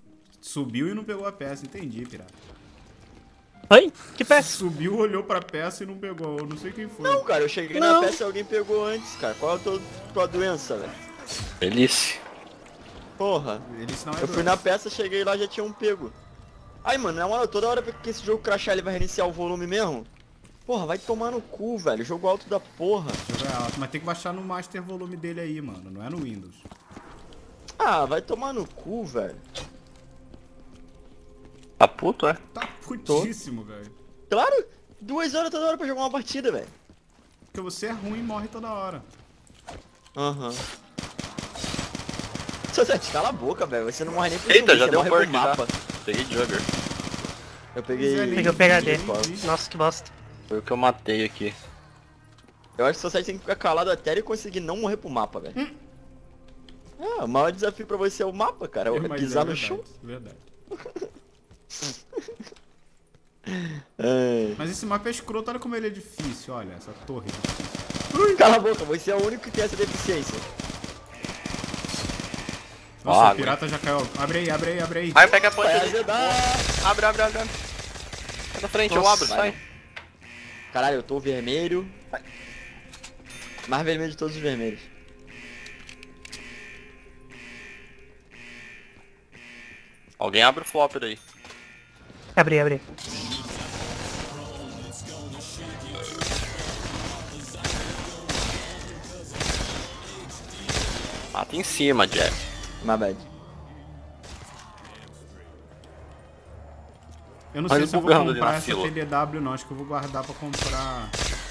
Subiu e não pegou a peça, entendi, pirata. Oi? Que peça? Subiu, olhou pra peça e não pegou, eu não sei quem foi. Não, cara, eu cheguei Não. na peça e alguém pegou antes, cara. Qual é a tua doença, velho? Velhice. Porra. Ele não é Eu fui na peça, cheguei lá, já tinha um pego. Ai, mano, na moral, toda hora que esse jogo crashar, ele vai reiniciar o volume mesmo? Porra, vai tomar no cu, velho. Jogo alto da porra. Jogo é alto, mas tem que baixar no master volume dele aí, mano, não é no Windows. Ah, vai tomar no cu, velho. Tá puto, é? Tá putíssimo, velho. Claro, 2 horas toda hora pra jogar uma partida, velho. Porque você é ruim e morre toda hora. Aham. Sosete, cala a boca, velho. Você não morre nem por Eita, zumbi, já você deu um morre perk pro já. mapa. Peguei Jugger. Eu peguei... Pois é, Peguei o PHD. Sim. Nossa, que bosta. Foi o que eu matei aqui. Eu acho que o Sosete tem que ficar calado até ele conseguir não morrer pro mapa, velho. Ah, o maior desafio pra você é o mapa, cara. É Mas pisar é no verdade, chão. verdade. É. Mas esse mapa é escroto, olha como ele é difícil, olha, essa torre. Cala a boca, você é o único que tem essa deficiência. Nossa, Ó, o pirata já caiu. Abre aí, abre aí, abre aí. Aí pega a ponte Vai ali. azedar. Abre, abre, abre. Sai na frente, eu Nossa, abro, vai. sai. Caralho, eu tô vermelho. Mais vermelho de todos os vermelhos. Alguém abre o flopper aí. Abri, abri. Mata em cima, Jeff. My bad. Eu não Olha sei ele se eu vou bugando ali comprar na essa fila. PDW não, acho que eu vou guardar pra comprar.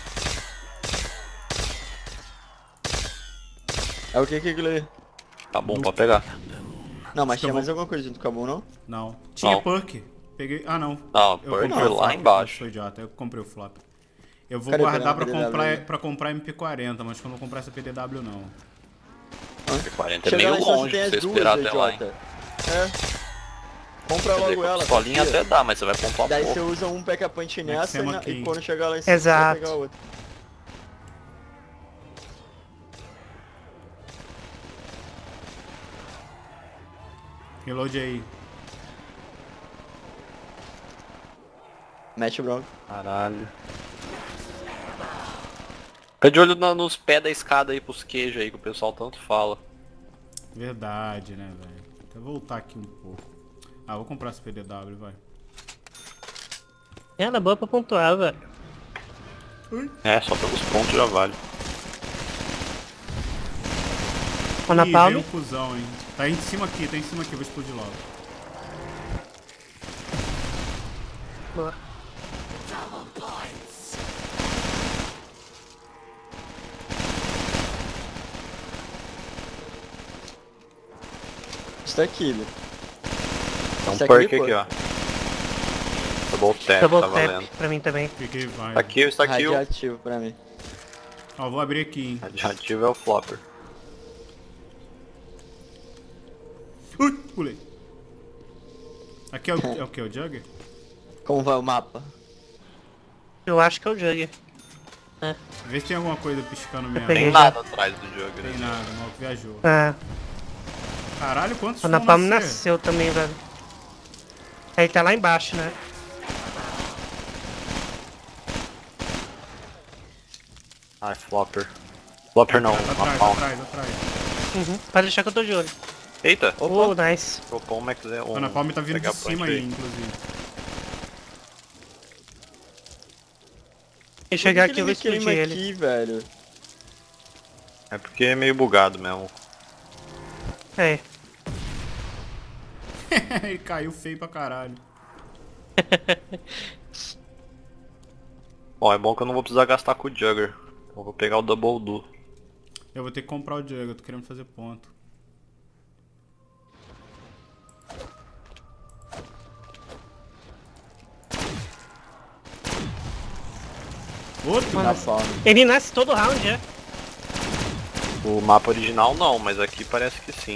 É o que que aquilo aí? Tá bom, pode pegar. Não, mas Acho que eu tinha vou- mais alguma coisa junto com a Bull, não? Não. Tinha Não. perk. Peguei. Ah, não. Não, Eu perk comprei foi o lá flop. embaixo. Eu sou idiota, eu comprei o flop. Eu vou Cadê o guardar pra PDW comprar, aí? pra comprar MP40, mas quando eu comprar essa PDW não. 40 é Chega lá meio e só longe tem pra as você duas, esperar até lá, hein. idiota. É. Compra Quer dizer, logo com a ela. pistolinha confia. até dá, mas você vai pontuar Daí você pouco. usa um pack-a-punch nessa Maxima e King. quando chegar lá em cima Exato. você vai pegar outra. Reload aí. Mete o bronco. Caralho. Fica de olho nos pés da escada aí pros queijos aí que o pessoal tanto fala. Verdade, né, velho? Deixa eu voltar aqui um pouco. Ah, vou comprar essa PDW, vai. Ela é boa pra pontuar, velho. É, só pelos pontos já vale. Ó na Ih, palma. veio um cuzão, hein? Tá em cima aqui, vou explodir logo. Boa. Está aqui, velho. Tem um Isso perk aqui, aqui, pô. ó. Double tap, Double tá tap valendo. pra mim também. Fiquei, vai. Tá aqui, está aqui o Radiativo pra mim. Ó, vou abrir aqui, hein? radiativo é o flopper. Ui, pulei. Aqui é o que? É o Jugger? Como vai o mapa? Eu acho que é o Jugger. Vê se tem alguma coisa piscando minha. peguei. Tem já. nada atrás do jogo, Tem né? nada, o maluco viajou. Ah, Caralho, quantos o na vão palma nascer? nasceu também, velho. Aí tá lá embaixo, né? Ai, flopper. Flopper não, Atrás, uma atrás, atrás. Uhum. Pode deixar que eu tô de olho. Eita, Oh, nice. vou pôr um Max é um. A Ana Palme tá vindo pegar de cima punch aí, inclusive. Se chegar Por que aqui eu vou ele me queima explodir ele. aqui, velho. É porque é meio bugado mesmo. É. Ele caiu feio pra caralho. Bom, é bom que eu não vou precisar gastar com o Jugger. Eu vou pegar o Double Do. Eu vou ter que comprar o Jugger, eu tô querendo fazer ponto. Outro? Tá fome. Ele nasce todo round, é? O mapa original não, mas aqui parece que sim.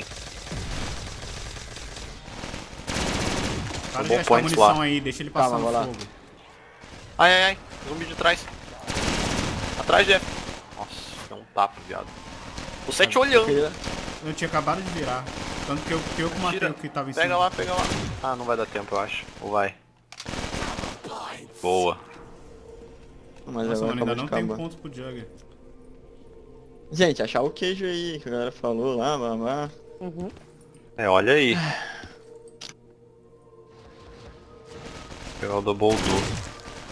Para de bom gastar points munição lá. aí, deixa ele passar Calma, no vou lá. fogo. Ai, ai, ai. Zumbi de trás. Atrás, Jeff. Nossa, é um tapa, viado. O 7 olhando. Queria- Eu tinha acabado de virar. Tanto que eu que matei Tira. o que tava em cima. Pega lá, pega lá. Ah, não vai dar tempo, eu acho. Ou vai? Boa. Mas Nossa, agora mano, ainda acabou de não tem acabar. ponto pro Jugger. Gente, achar o queijo aí, que a galera falou lá, blá blá. Uhum. É, olha aí. Pegar o double do.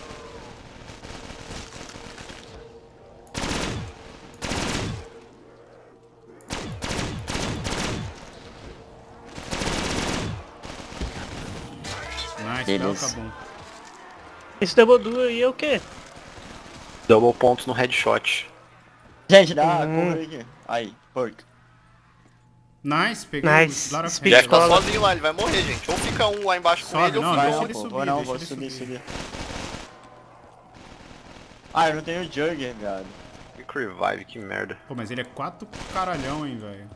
Nice, Beleza. tá bom. Esse double duo aí é o quê? Double pontos no headshot. Gente, dá cover aqui. Aí, perk. Nice, peguei Nice. o Lara Speed Jeff tá Cola. sozinho lá, ele vai morrer, gente. Ou fica um lá embaixo com Sobe, ele, ou não, fica deixa Vai um. ele não, pô, subir, vou não, deixa vou ele subir, subir. subir. Ah, eu não tenho Jugger, viado. Quick revive, que merda. Pô, mas ele é 4 caralhão, hein, velho.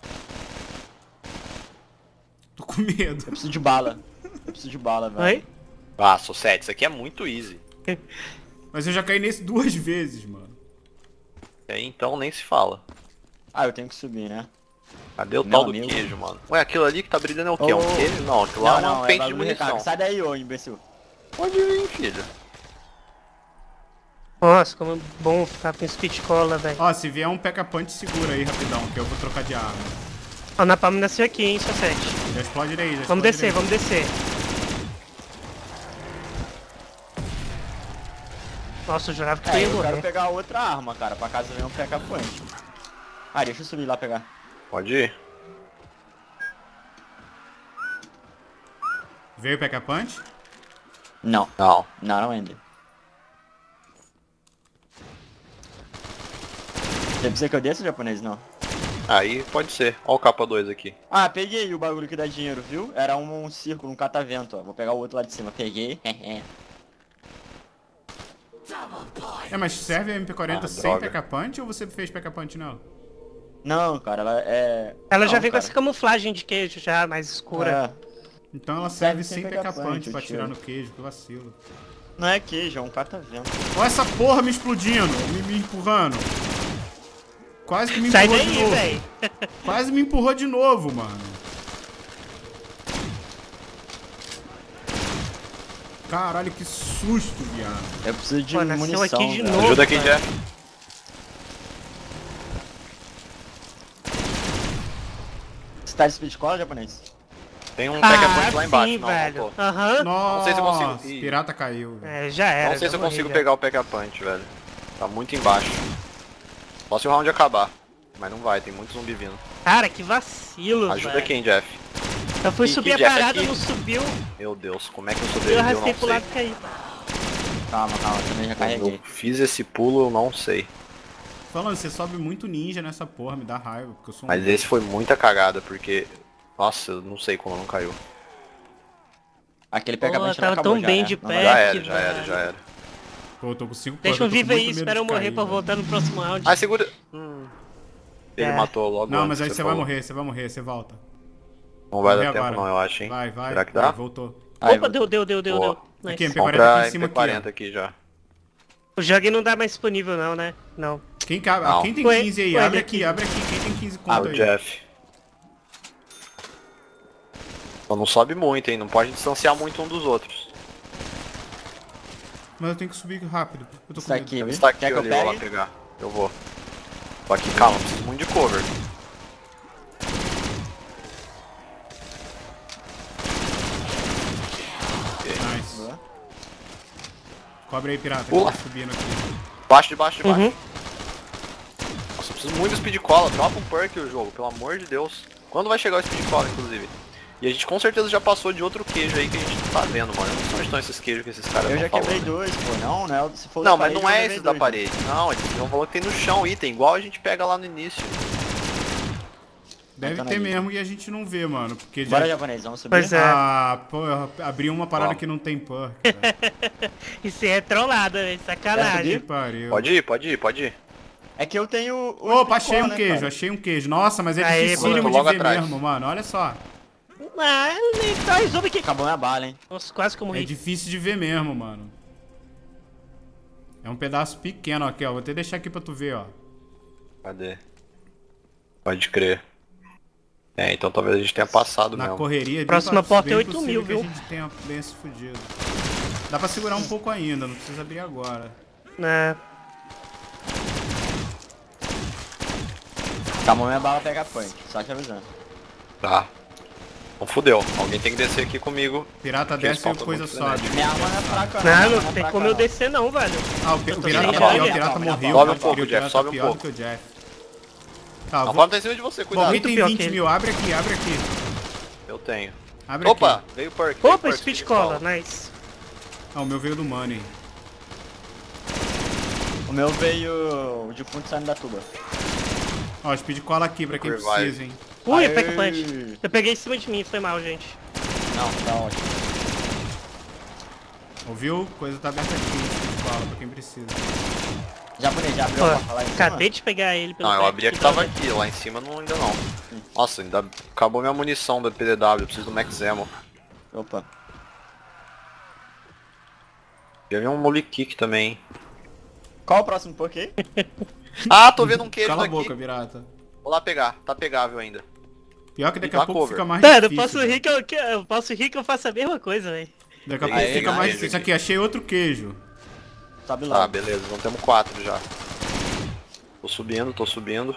Tô com medo. Eu preciso de bala. Eu preciso de bala, velho. Oi? Ah, Sossete, isso aqui é muito easy. Mas eu já caí nesse 2 vezes, mano. E aí, então nem se fala. Ah, eu tenho que subir, né? Cadê o Meu tal do amigo. queijo, mano? Ué, aquilo ali que tá brilhando é o quê? É Ô, um queijo? Não, aquilo lá é não, uma é pente de bagulho munição. recarga. Sai daí, ô imbecil. Pode vir, filho. Nossa, como é bom ficar com speed cola, velho. Ó, se vier um P.K. Punch, segura aí rapidão, que eu vou trocar de arma. Ó, na palma nasceu aqui, hein, só 7. Já explode ele aí, já Vamos explode descer, ele aí. vamos descer. Nossa, eu jurava que tu ia Eu quero morrer. pegar outra arma, cara, pra caso venha um PK Point. Ah, deixa eu subir lá pegar. Pode ir. Veio o P.K. Punch? Não, Não. não ainda. Você precisa que eu desça, japonês? Não. Aí pode ser. Ó o capa 2 aqui. Ah, peguei o bagulho que dá dinheiro, viu? Era um círculo, um catavento, ó. Vou pegar o outro lá de cima. Peguei. É, mas serve a MP40 Ah, sem droga. P.K. Punch ou você fez P.K. Punch não? Não, cara, ela é... Ela já Não, vem com cara. essa camuflagem de queijo já, mais escura. É, Então ela serve sem sem P.K. P.K. Punch Punch, pra eu tirar tiro. no queijo, que vacilo. não é queijo, é um catavento. Olha essa porra me explodindo, me empurrando. Quase que me Sai empurrou de daí, novo. velho. Quase me empurrou de novo, mano. Caralho, que susto, viado. Eu preciso de Pô, nasceu munição, aqui de velho. novo. Ajuda aqui, cara. Jeff. Você tá de speed cola, japonês? Tem um Pack Punch lá Ah, embaixo. sim, Não, velho. não tô. Aham. Nossa, sei se eu consigo. Ih. pirata caiu. velho. É, já era. Não sei se já eu morri, consigo já. pegar o Pack Punch, velho. Tá muito embaixo. Só se o round acabar. Mas não vai, tem muito zumbi vindo. Cara, que vacilo, Ajuda velho. quem, Jeff? Eu fui Aqui, subir a Jeff, parada, aqui. não subiu. Meu Deus, como é que eu Eu sobrevivi? Eu arrastei não pro sei. lado e caí. Calma, também já Eu carreguei. fiz esse pulo, eu não sei. Falando, você sobe muito ninja nessa porra, me dá raiva, porque eu sou um... Mas esse foi muita cagada, porque... Nossa, eu não sei como não caiu. Aquele Pô, PK Point tava acabou tão já, bem né? de Não pé. vai- Já que era, já velho. era, já era. Pô, eu tô com 5 Deixa eu viver aí, espera eu morrer pra voltar no próximo round. Ah, segura... Ele É. matou logo Não, antes, mas aí você vai falou. morrer, você volta. Não vai Morrer dar tempo agora. não, eu acho, hein? Vai, vai. Será que vai, dá? voltou. Aí, Opa, deu. Boa. Nice. Aqui, MP40 Compra aqui em cima, MP40 aqui, aqui já. O Jug não dá mais disponível não, né? Não. ó. Quem, cabe... Não. Quem tem Ué, 15 aí? ué, Abre ele aqui, abre aqui. Quem tem 15 Ah, conta o aí. Jeff. Só não sobe muito, hein? Não pode distanciar muito um dos outros. Mas eu tenho que subir rápido. Eu tô com Isso medo. aqui, Ele viu? está aqui, Quer que eu ali, eu vou lá pegue? pegar. Eu vou. Tô aqui, calma, preciso muito de cover. Nice. Boa. Cobre aí, pirata. Que Pula. eu tô subindo aqui. Baixo de baixo de baixo. Uhum. Nossa, eu preciso muito de speed cola. Dropa um perk o jogo, pelo amor de Deus. Quando vai chegar o speed cola, inclusive? E a gente com certeza já passou de outro queijo aí que a gente não tá vendo, mano. Eu não sei onde estão esses queijos que esses caras Eu já estão quebrei falando. dois, pô. Não, né? Se for Não, da mas não parede, é eu esse levei da dois, parede. Não, eles vão falar que tem no chão item, igual a gente pega lá no início. Deve Tá na ter lista. mesmo e a gente não vê, mano. Porque Bora, já... japonês, vamos subir? Pois é. Ah, pô, eu abri uma parada Vamos. que não tem perk. velho. Isso aí é trollada, velho. Que Sacanagem. pariu. Pode ir, pode ir, pode ir. É que eu tenho... o Opa, speed achei cola, um né, queijo, cara? achei um queijo. Nossa, mas é Aê, dificílimo boa. de Logo ver atrás. mesmo, mano. Olha só. Ah, nem traz zombie aqui. Acabou minha bala, hein? Nossa, quase que eu É morri. difícil de ver mesmo, mano. É um pedaço pequeno aqui, ó. Vou até deixar aqui pra tu ver, ó. Cadê? Pode crer. É, então talvez a gente tenha passado Na mesmo. correria, Próxima porta é bem 8.000, possível que viu? a gente tenha bem se fudido. Dá pra segurar um pouco ainda, não precisa abrir agora. É. Calma, minha bala pega punch, só te avisando. Tá. Então fudeu. Alguém tem que descer aqui comigo. Pirata Porque eles desce e faltam coisa muito sobe. Minha arma não é fraca, Não, minha não arma tem fraca, como eu descer não, velho. Ah, o Eu tô pirata sem tá pior, ideia. o pirata morreu. Sobe um o pouco, pirata Jeff, tá sobe um pior pouco. do que o Jeff. Tá, A vou... porta tá em cima de você, Bom, cuidado. quem tem pior 20 que ele. mil, abre aqui, abre aqui. Eu tenho. Abre Opa, aqui. veio o perk. veio o Opa, perk, Speed Cola, nice. Ah, o meu veio do Money. O meu veio de fundo saindo da tuba. Ó, speed cola aqui pra quem Revive. precisa, hein. Ui, Aê. Pack Punch. Eu peguei em cima de mim, foi mal, gente. Não, tá ótimo. Ouviu? Coisa tá aberta aqui, speed cola pra quem precisa. Japonês, já abriu Ó, a porta lá em cima? acabei de pegar ele pelo Não, eu pack abri a que então, tava né? aqui, lá em cima não, ainda não. Nossa, ainda acabou minha munição da PDW, eu preciso do Max Ammo. Opa. Já vi um Molly Kick também. Qual o próximo perk aí? Ah, tô vendo um queijo Cala a aqui. boca, pirata. Vou lá pegar, tá pegável ainda. Pior que daqui Dá a pouco cover. fica mais Mano, eu difícil. posso rir eu posso rir que eu faço a mesma coisa, velho. Daqui a Aí, pouco fica aí, mais aí, difícil. aqui. Aqui, achei outro queijo. Sobe Tá, lá. beleza, então temos 4 já. Tô subindo, tô subindo.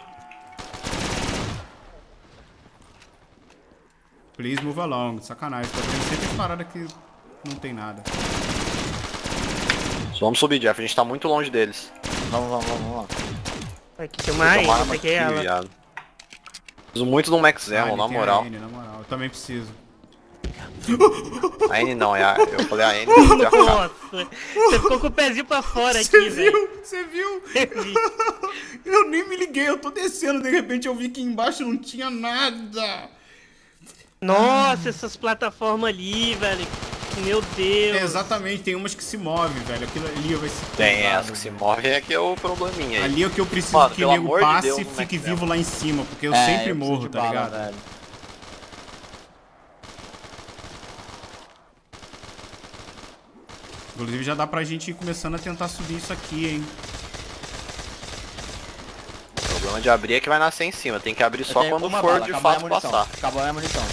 Please move along. Sacanagem. Tô vendo sempre as paradas que não tem nada. Só vamos subir, Jeff, a gente tá muito longe deles. Vamos lá. Aqui tem uma ainda, Tomar eu arma peguei aqui, ela. viado. Preciso muito de um Max Ammo, na tem a moral. Anne, na moral. Eu também preciso. A N não, é a... eu falei a N, eu vou arrancar. Nossa, você ficou com o pezinho pra fora Você aqui, velho. viu? Você viu? Eu vi. Eu nem me liguei. Eu tô descendo. De repente eu vi que embaixo não tinha nada. Nossa, essas plataformas ali, velho. Meu Deus. É, exatamente. Tem umas que se movem, velho. Aquilo ali vai se... Tem pesado, essa que se velho. move, é que é o probleminha aí. Ali é o que eu preciso Mano, que pelo o nego amor de passe Deus, e no fique Max vivo Ammo. lá em cima, porque eu É, sempre eu preciso morro, de tá bala, ligado? velho. Inclusive já dá pra gente ir começando a tentar subir isso aqui, hein? O problema de abrir é que vai nascer em cima, tem que abrir Eu só tenho quando uma for bala, de acabou a fato munição. passar. Acabou a minha munição.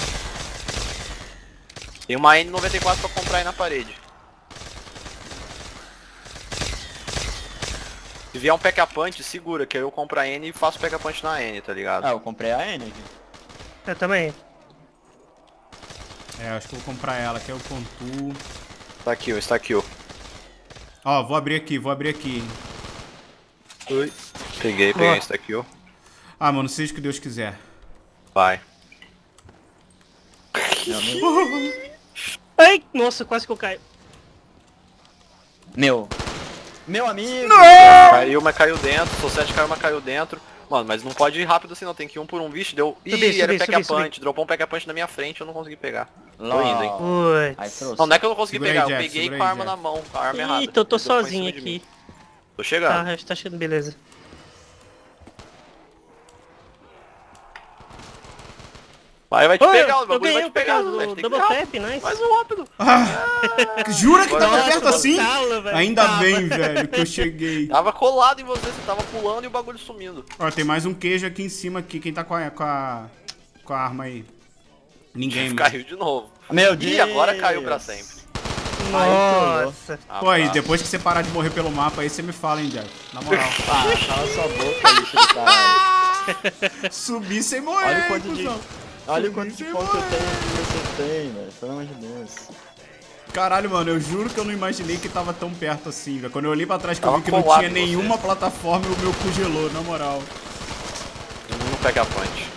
Tem uma N94 pra comprar aí na parede. Se vier um pack-a-punch, segura, que aí eu compro a N e faço pack-a-punch na N, tá ligado? Ah, eu comprei a N aqui. Eu também. É, acho que eu vou comprar ela, que é o Contour. Tá aqui, está aqui, ó. Ó, vou abrir aqui, hein? Peguei Boa. esse daqui, ó. Ah, mano, seja o que Deus quiser. Vai. Ai, nossa, quase que eu caio. Meu amigo! Caiu, mas caiu dentro. Sou 7 caiu, mas caiu dentro. Mano, mas não pode ir rápido assim não, tem que ir um por um. Vixe, deu... Ih, era pack-a-punch. Dropou um pack-a-punch na minha frente, eu não consegui pegar. Tô indo, hein. Aí Putz. trouxe. Não, não é que eu não consegui Segura aí, pegar, eu Jeff, peguei segura com a aí, arma Jeff. na mão, com a arma errada. Ih, tô Ele dropou em cima sozinho de mim. aqui. Tô Tá, chegando. tá chegando, beleza. Vai te Ô, pegar, o eu bagulho ganhei vai o te pegar, do velho. Tem que Double ir rápido. Tap, nice. Mais um rápido. Jura que tava Nossa, perto assim? talo, velho, Ainda tava. bem, velho, que eu cheguei. Tava colado em você tava pulando e o bagulho sumindo. Ó, tem mais um queijo aqui em cima aqui. Quem tá com a arma aí? Ninguém, mano. Caiu de novo. Meu Deus! Ih, agora caiu pra sempre. Nossa. Ah, Pô, aí tá. depois que você parar de morrer pelo mapa aí, você me fala, hein, Jeff. Na moral. Ah, cala sua boca, lixo do caralho. Subir sem morrer, Olha o hein, quanto de... cuzão. Olha o quanto de Subir ponto sem eu morrer. tenho que você tem, velho. Pelo amor de Deus. Caralho, mano, eu juro que eu não imaginei que tava tão perto assim, velho. Quando eu olhei pra trás que eu Tava vi que não colado tinha em você. nenhuma plataforma, o meu cu gelou, na moral. Não pega punch.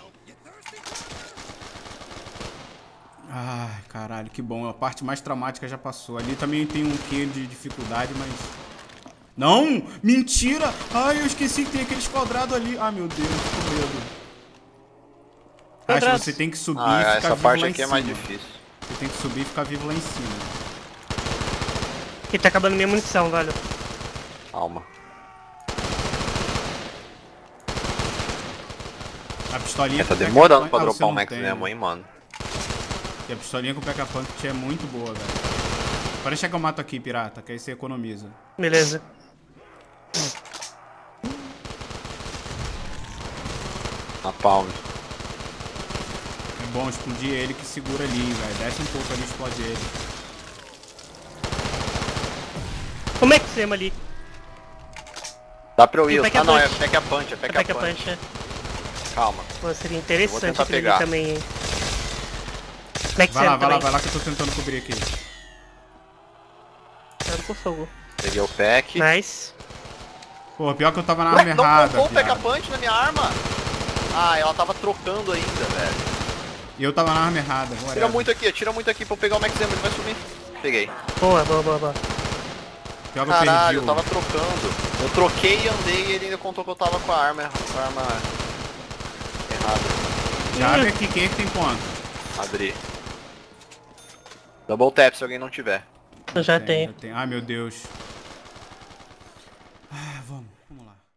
Ai, caralho, que bom. A parte mais traumática já passou. Ali também tem um quê de dificuldade, mas... Não! Mentira! Ai, eu esqueci que tem aqueles quadrados ali. Ah, meu Deus, tô com medo. Acho que Quadrados. você tem que subir e Ah, ficar essa vivo parte lá em aqui é cima. mais difícil. Você tem que subir e ficar vivo lá em cima. Aqui tá acabando minha munição, velho. Calma. A pistolinha Tá com o demorando Pack-a-Punch- pra Ah, dropar você o não Max tem, Nemo, né? hein, mano. E a pistolinha com o Pack-a-Punch é muito boa, velho. Pode deixar que eu mato aqui, pirata, que aí você economiza. Beleza. Na palma. bom, explodir ele que segura ali, velho. Desce um pouco ali e explode ele. Como é que você ali? Dá pra eu ir. Tem pack a Ah não, é punch. pack a punch, é pack a Pack a punch. punch, é. Calma. Pô, seria Eu interessante vou tentar aquele ali pegar. também, hein. Max Vai lá, também. vai lá que eu tô tentando cobrir aqui. Cuidado com fogo. Peguei o pack. Nice. Pô, pior que eu tava na Ué, arma não errada, colocou o pack a viado. punch na minha arma? Ah, ela tava trocando ainda, velho. E eu tava na arma errada. Tira muito aqui pra eu pegar o Max Hammer, ele vai subir. Peguei. Boa, boa, boa, boa. Pior que eu perdi Caralho, eu o... tava trocando. Eu troquei e andei e ele ainda contou que eu tava com a arma errada. Já abre aqui, quem é que tem ponto? Abri. Double tap se alguém não tiver. Eu já tenho. Já tem. Ai, meu Deus. Ah, vamos lá.